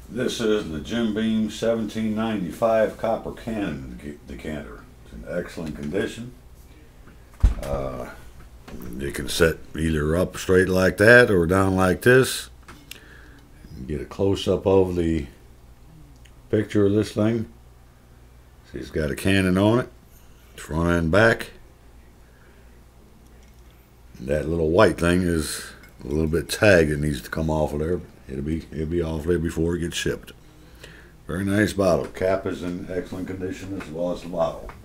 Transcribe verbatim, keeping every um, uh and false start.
This is the Jim Beam seventeen ninety-five copper cannon decanter. It's in excellent condition. Uh, you can set either up straight like that or down like this. Get a close-up of the picture of this thing. See, it's got a cannon on it, front and back. That little white thing is a little bit tagged. It needs to come off of there. It'll be it'll be off there before it gets shipped. Very nice bottle. Cap is in excellent condition as well as the bottle.